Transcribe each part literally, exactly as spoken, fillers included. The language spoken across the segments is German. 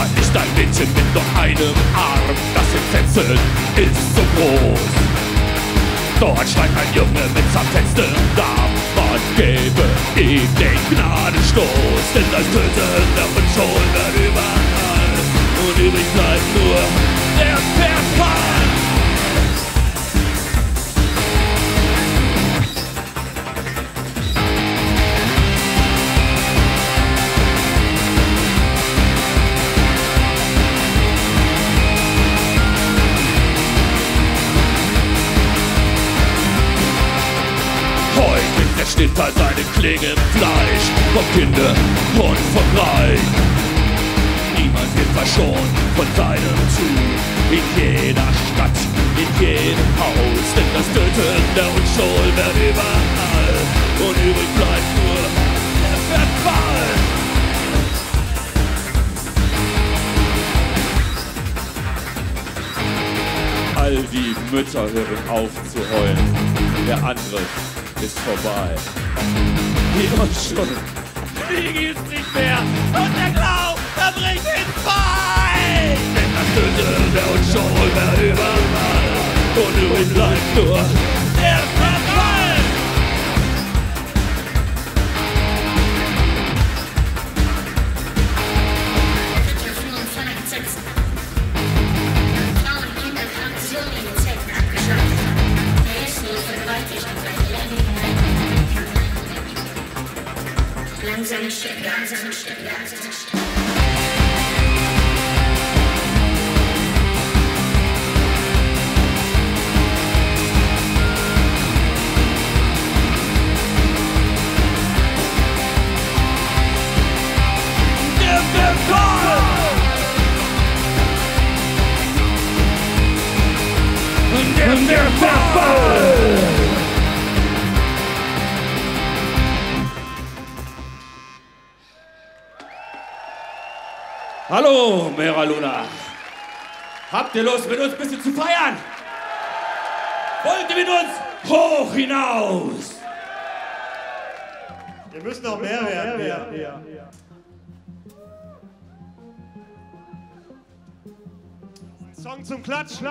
nicht ein Mädchen mit nur einem Arm. Das Entsetzen ist so groß. Dort schreit ein Junge mit zerfetztem Darm. Man gebe ihm den Gnadenstoß, denn das Töten der Unschuld überall. Und übrig bleibt nur der Verfall. Der Schnitter seine Klinge im Fleisch vom Kinde und vom Reich. Niemand wird verschont von seinem Tun. In jeder Stadt, in jedem Haus. Denn das Töten der Unschuld wird überall. Und übrig bleibt nur der Verfall. All die Mütter hören auf zu heulen. Der Angriff ist vorbei. Die Unschuld, die gibt's nicht mehr. Und der Glaube, er bringt ihn frei. Denn das Töten der Unschuld wird überall. Und übrig bleibt nur der Verfall. Der Führung von Entsetzen. Frauen, Kinder, Krankensohn, in Zeiten abgeschlachtet. Der ist nur vergewaltigt und langsam Stück, langsam Stück, langsam Stück. Der Verfall! Der Verfall! Hallo, Mera Luna. Habt ihr Lust, mit uns ein bisschen zu feiern? Wollt ihr mit uns hoch hinaus? Wir müssen noch mehr werden. Ja, ja. Song zum Klatschen.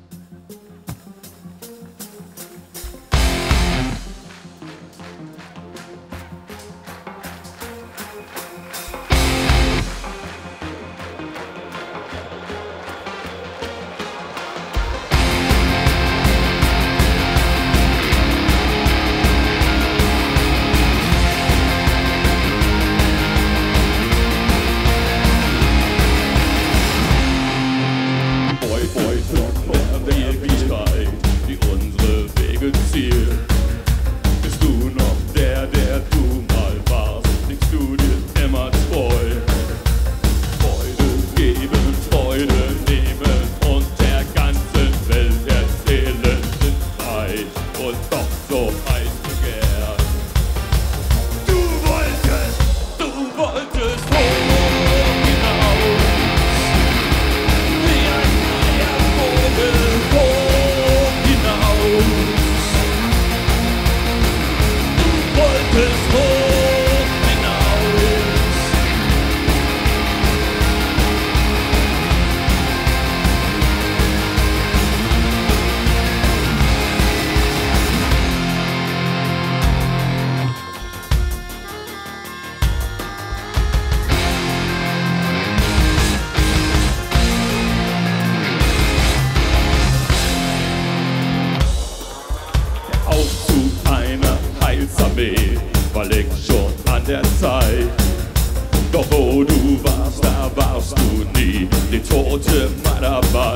War längst schon an der Zeit. Doch wo du warst, da warst du nie. Die Tote war dabei.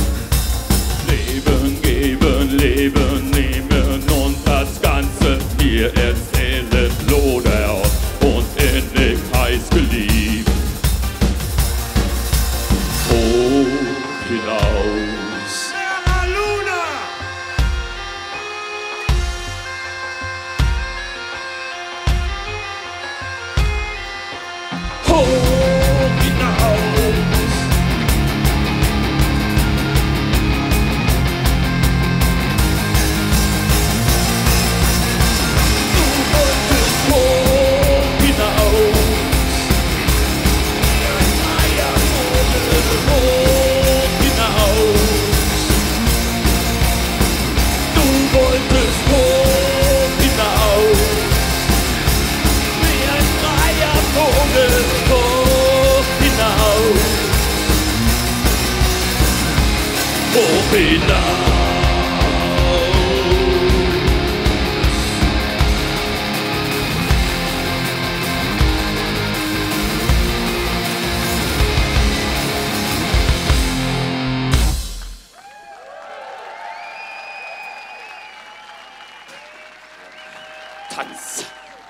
Leben geben, Leben nehmen und das Ganze hier erzählen. Lodert und innig heiß geliebt. Hoch hinaus. hinaus. Tanz.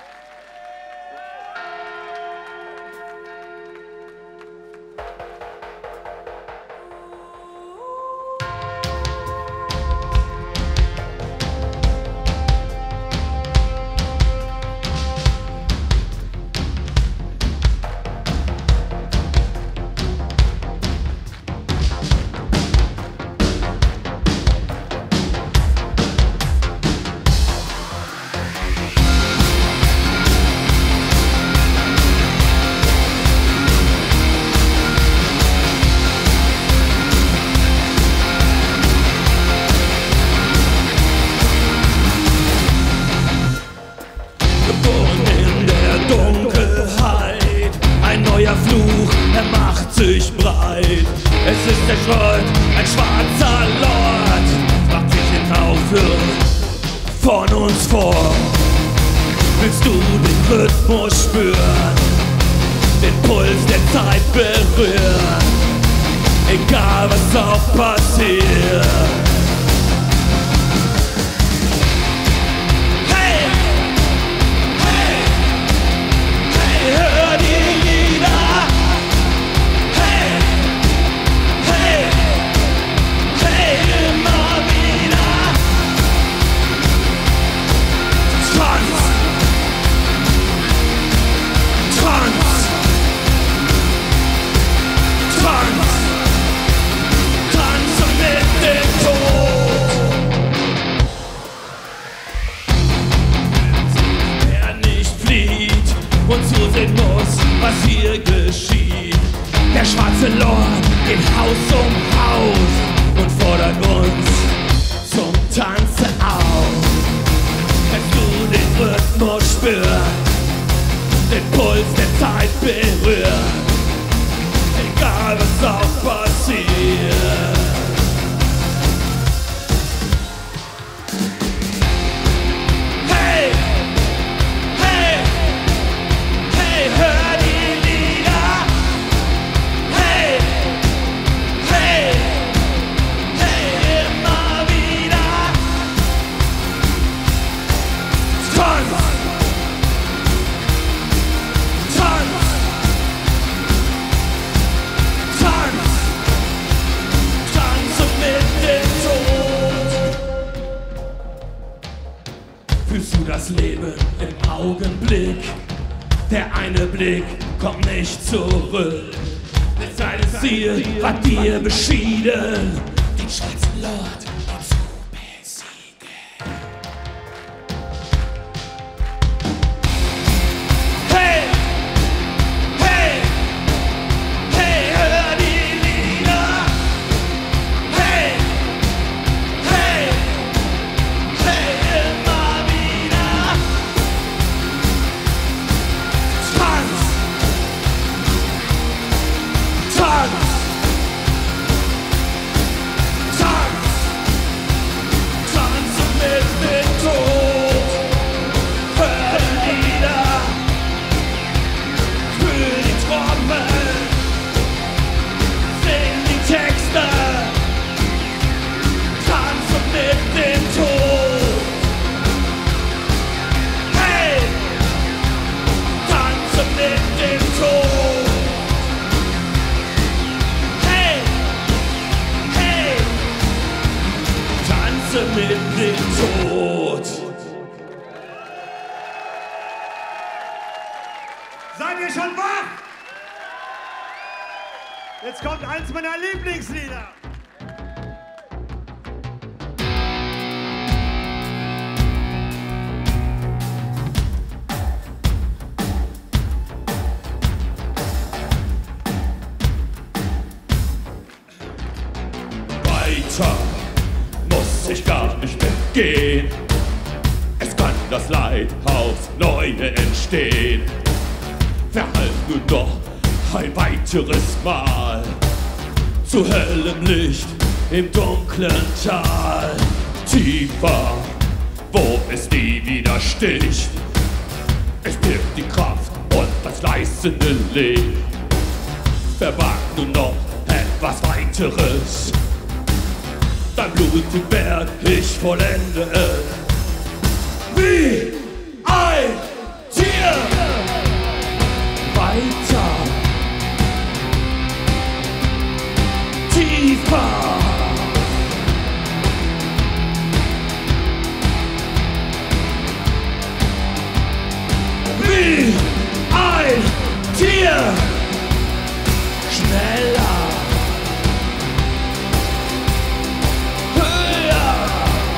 Fluch, er macht sich breit. Es ist der Schrott, ein schwarzer Lord, macht sich hinauf von uns vor. Willst du den Rhythmus spüren, den Puls der Zeit berühren, egal was auch passiert? Und zusehen muss, was hier geschieht. Der schwarze Lord geht Haus um Haus und fordert uns zum Tanzen auf. Kannst du den Rhythmus spüren, den Puls der Zeit berühren, egal was auch passiert. Fühlst du das Leben im Augenblick? Der eine Blick kommt nicht zurück. Dein Ziel war dir beschieden, den schwarzen Lord zu besiegen. Hey, hey, hey, hör die Lieder. Hey, hey, hey, immer wieder. Tanz, Tanz, Tanz, tanze mit dem Tod. Hör die Lieder, fühl die Trommel, sing die Texte, tanze mit dem Tod. Hey, tanze mit dem Tod. Hey, hey, tanze mit dem Tod. Seid ihr schon wach? Jetzt kommt eins meiner Lieblingslieder. Weiter muss ich gar nicht mehr gehen. Es kann das Leid aufs Neue entstehen. Verhallt nur noch ein weiteres Mal zu hellem Licht im dunklen Tal. Tiefer, wo es nie wieder sticht. Es birgt die Kraft und das gleißende Licht. Verwagt nun noch etwas weiteres. Dein blutig Werk, ich vollende es. Wie ein Tier. Weiter. Tiefer. Wie ein Tier. Schneller. Höher.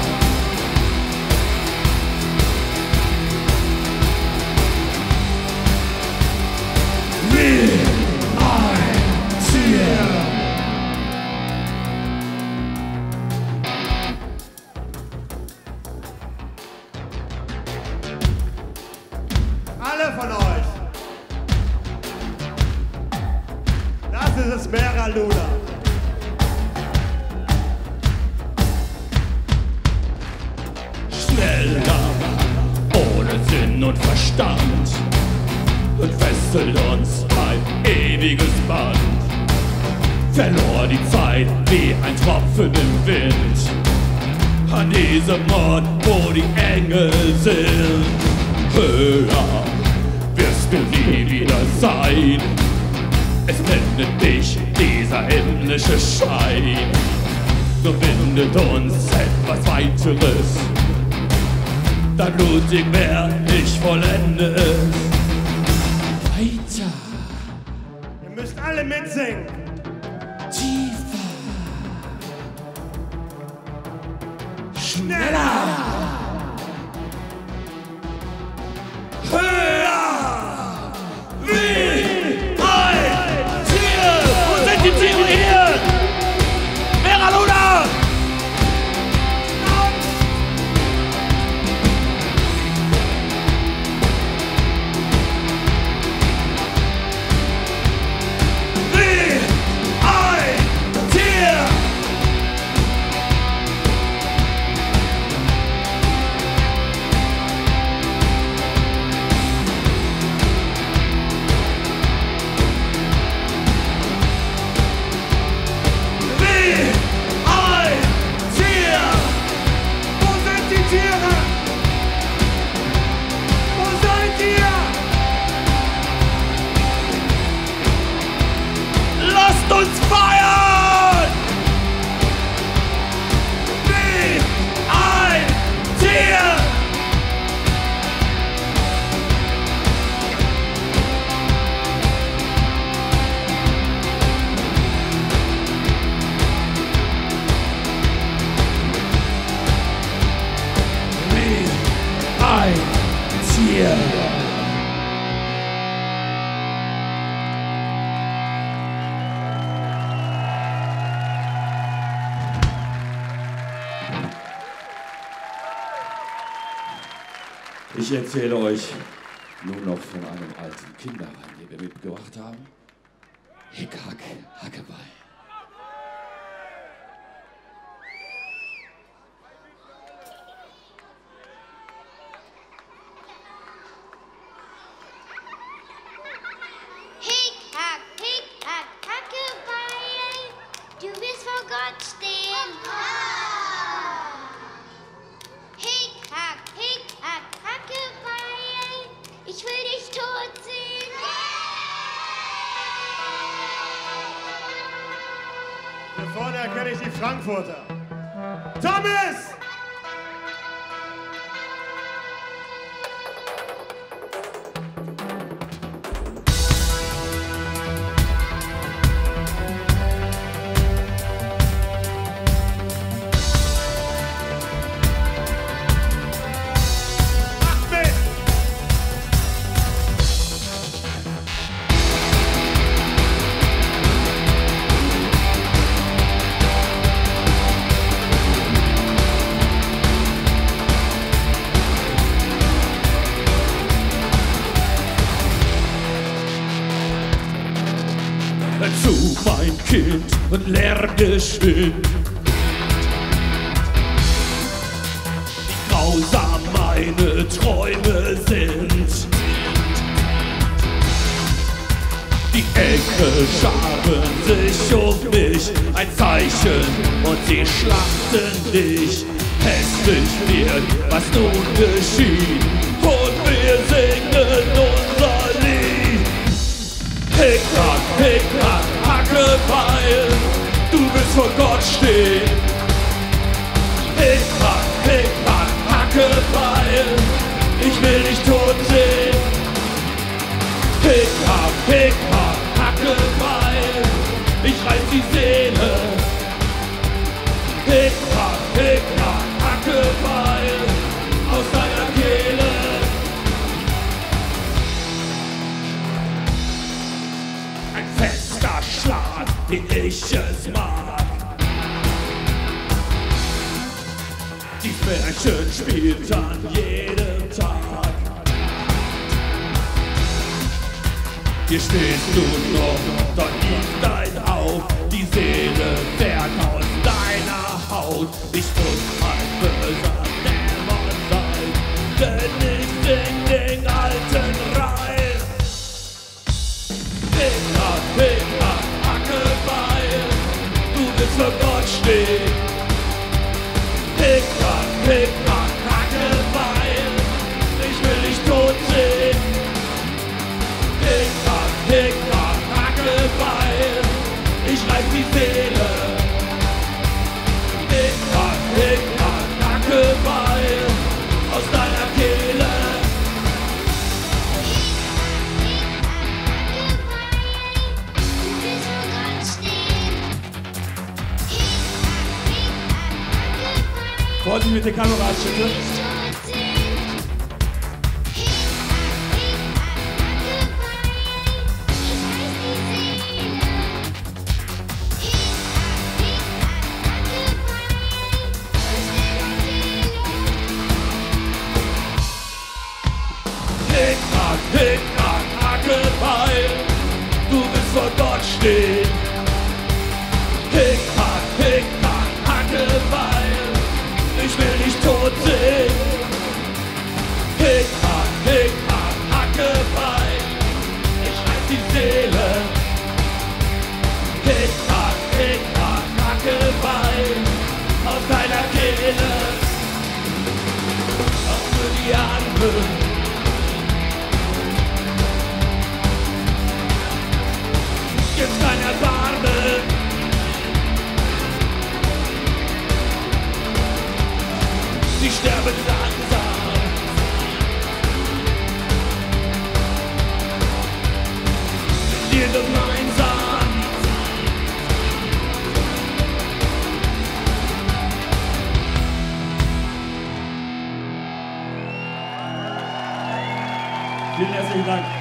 Wie ein Tier. Alle von euch. Das ist es, Mera Luna. Schneller, ohne Sinn und Verstand, und fesselt uns ein ewiges Band. Verlor die Zeit wie ein Tropfen im Wind, an diesem Ort, wo die Engel sind. Höher wirst du nie wieder sein, es blendet dich dieser himmlische Schein. Verbindet uns etwas weiteres, dein blutig Werk, ich vollende es. Weiter. Ihr müsst alle mitsingen. Tiefer. Schneller. Höher. Wie ein Tier. Wo sind die Tiere hier? Mera Luna. Wie ein Tier. Wie ein Tier. Wo sind die Tiere? Wo seid ihr? Lasst uns feiern! Wie ein Tier! Wie ein Tier! Ich erzähle euch nun noch von einem alten Kinderwein, den wir mitgebracht haben. Hick, Hack, Hackebein. Hick, hack, hick, hack, Hackebeil, du wirst vor Gott stehen. Hick, hack, hick, hack, Hackebeil, ich will dich tot sehen. Hier vorne erkenne ich die Frankfurter. Thomas! Macht mit! Zu, mein Kind, und lerne geschwind meine Träume sind. Die Engel scharen sich um mich, ein Zeichen und sie schlachten dich. Hässlich wird, was nun geschieht, und wir singen unser Lied. Hickhack, Hickhack, Hackebeil, du willst vor Gott stehen. Hickhack, Hickhack, Hackebeil, ich will dich tot sehen. Hickhack, Hickhack, Hackebeil, ich reiß die Seele. Hickhack, Hickhack, Hackebeil, aus deiner Kehle. Ein fester Schlag, wie ich es mag. Dies Märchen spielt an jedem Tag. Hier stehst du noch, dort liegt dein Haupt. Die Seele fährt aus deiner Haut. Ich muss ein böser Dämon sein, denn ich sing den alten Reim. Hickhack, Hickhack, Hackebeil, du willst für Gott stehen. Hickhack, Hickhack, Hackebeil, ich will dich tot sehen. Hickhack, Hickhack, Hackebeil, ich reiß die Seele. Hickhack, Hickhack, Hackebeil, aus deiner Kehle. Vorsicht mit der Kamera, bitte. Hickhack, Hickhack, Hackebeil, du willst vor Gott stehen. Hickhack, Hickhack, Hackebeil, ich will dich tot sehen. Hickhack, Hickhack, Hackebeil, ich reiß die Seele. Hickhack, Hickhack, Hackebeil, aus deiner Kehle. Auch für die anderen. Gibt's kein Erbarmen. Sie sterben langsam. Mit dir gemeinsam. Vielen herzlichen Dank.